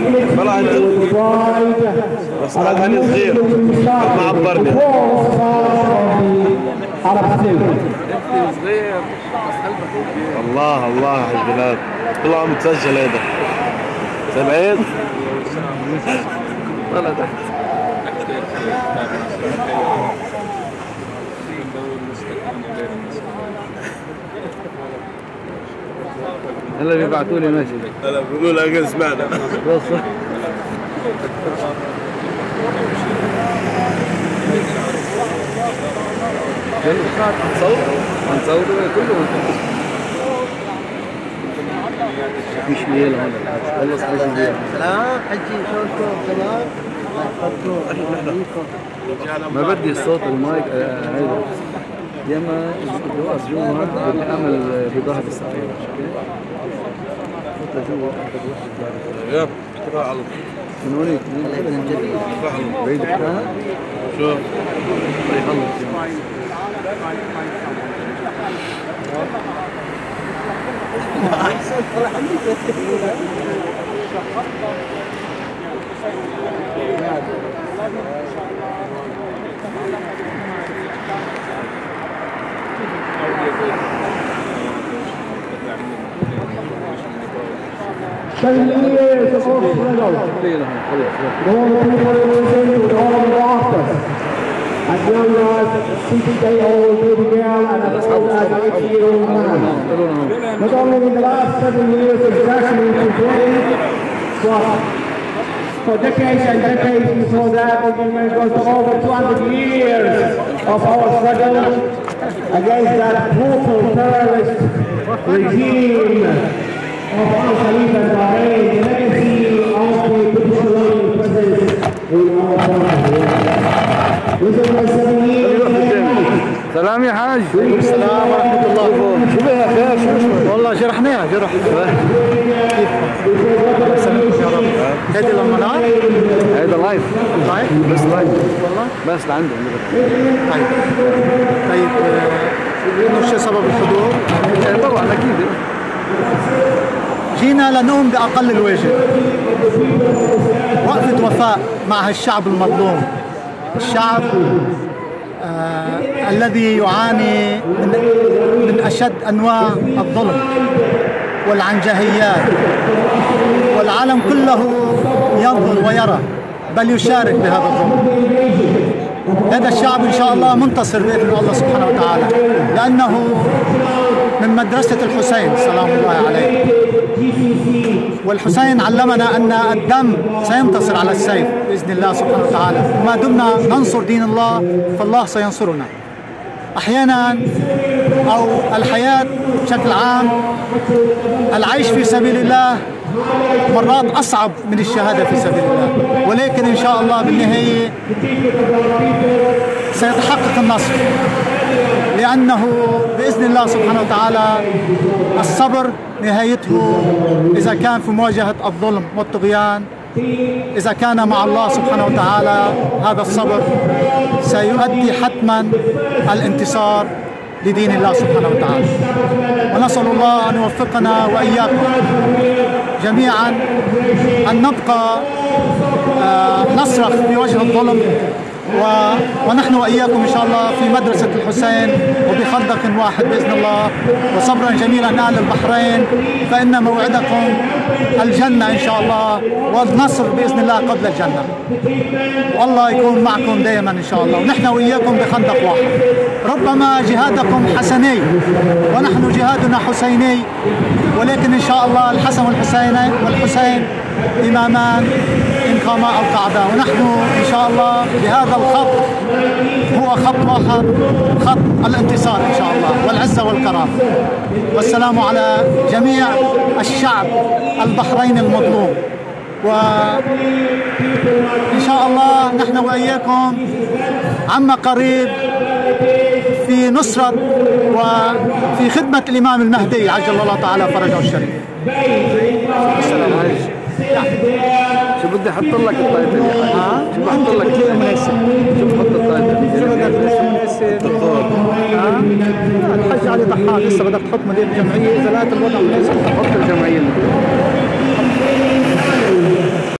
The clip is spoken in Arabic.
طلع انت بس هاني صغير ما عبرني صغير. الله الله يا حاج بلال طلع متسجل هذا سمعت؟ طلع تحت هلا بيبعتوا لي ماشي. هلا بيقولوا لك سمعنا. هنصور كله مش ليل هون خلص سلام حجي شلونكم تمام؟ ما بدي الصوت المايك هيدا ياما الواقف جوا بدي اعمل بظهر السفينه جوا ياب احتراع على من هونيك من جديد بعيد كان شو يخلص years of struggle. The whole people listening with all the doctors. A young lad, 60-day-old baby girl, and an old 80-year-old man. Not only in the last 7 years of gradually complaining, but for decades and decades before that, it goes to over 200 years of our struggle against that brutal terrorist regime of Al Khalifa in Bahrain. The legacy of the British colonial presence in our country. This is my 7 years. سلام يا حاج. السلام ورحمة الله. شو بها خير شو والله جرحناها جرح. كيف؟ الله يسلمك يا رب. هذه المنار؟ هذا لايف. لايف؟ بس لايف. والله؟ بس لعنده. طيب. طيب إنه شو سبب الحضور؟ طبعا أكيد. جينا لنقوم بأقل الواجب. وقفة وفاء مع هالشعب المظلوم. الشعب الذي يعاني من أشد أنواع الظلم والعنجهيات، والعالم كله ينظر ويرى بل يشارك بهذا الظلم. هذا الشعب إن شاء الله منتصر بإذن الله سبحانه وتعالى، لأنه من مدرسة الحسين سلام الله عليه، والحسين علمنا أن الدم سينتصر على السيف بإذن الله سبحانه وتعالى. وما دمنا ننصر دين الله فالله سينصرنا. أحيانا أو الحياة بشكل عام العيش في سبيل الله مرات أصعب من الشهادة في سبيل الله، ولكن إن شاء الله بالنهاية سيتحقق النصر، لأنه بإذن الله سبحانه وتعالى الصبر نهايته إذا كان في مواجهة الظلم والطغيان، إذا كان مع الله سبحانه وتعالى هذا الصبر سيؤدي حتما الانتصار لدين الله سبحانه وتعالى. ونسأل الله أن يوفقنا وإياكم جميعا أن نبقى نصرخ في وجه الظلم، ونحن وإياكم إن شاء الله في مدرسة الحسين وبخندق واحد بإذن الله. وصبرا جميلا أهل البحرين، فإن موعدكم الجنة إن شاء الله، والنصر بإذن الله قبل الجنة. والله يكون معكم دائما إن شاء الله، ونحن وإياكم بخندق واحد. ربما جهادكم حسني ونحن جهادنا حسيني، ولكن إن شاء الله الحسن والحسين إمامان إن قاما أو قعدا، ونحن إن شاء الله بهذا الخط هو خط واحد، خط الانتصار إن شاء الله والعزة والكرامة. والسلام على جميع الشعب البحرين المظلوم، وإن شاء الله نحن وإياكم عما قريب في نصرة وفي خدمة الإمام المهدي عجل الله تعالى فرجه الشريف. شو بدي احط لك التايتل؟ شو بحط لك؟ كيف مناسب؟ شو بحط التايتل؟ شو بدك مناسب؟ دكتور الحاج علي ضحاك لسه بدك تحط مدير الجمعية، إذا لقيت الوضع مناسب حط الجمعية.